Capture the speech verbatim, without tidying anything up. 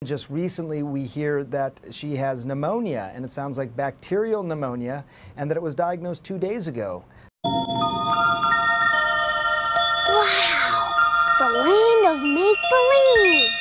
Just recently we hear that she has pneumonia, and it sounds like bacterial pneumonia, and that it was diagnosed two days ago. Wow! The land of make-believe!